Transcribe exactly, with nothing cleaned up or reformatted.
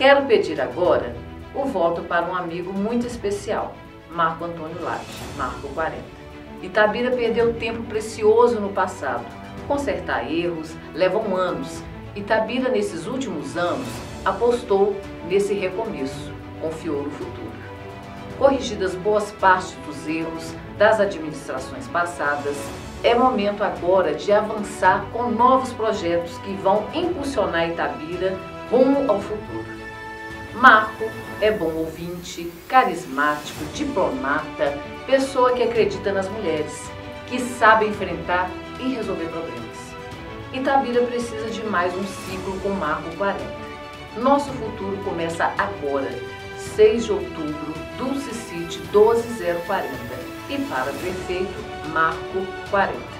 Quero pedir agora o voto para um amigo muito especial, Marco Antônio Lage, Marco quarenta. Itabira perdeu tempo precioso no passado. Consertar erros levam anos. Itabira, nesses últimos anos, apostou nesse recomeço, confiou no futuro. Corrigidas boas partes dos erros das administrações passadas, é momento agora de avançar com novos projetos que vão impulsionar Itabira rumo ao futuro. Marco é bom ouvinte, carismático, diplomata, pessoa que acredita nas mulheres, que sabe enfrentar e resolver problemas. Itabira precisa de mais um ciclo com Marco quarenta. Nosso futuro começa agora, seis de outubro, Dulce City doze mil quarenta. E para prefeito, Marco quarenta.